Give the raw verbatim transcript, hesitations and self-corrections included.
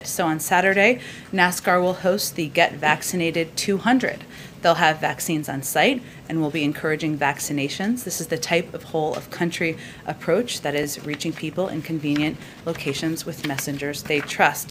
So on Saturday, Nascar will host the Get Vaccinated two hundred. They'll have vaccines on site and will be encouraging vaccinations. This is the type of whole-of-country approach that is reaching people in convenient locations with messengers they trust.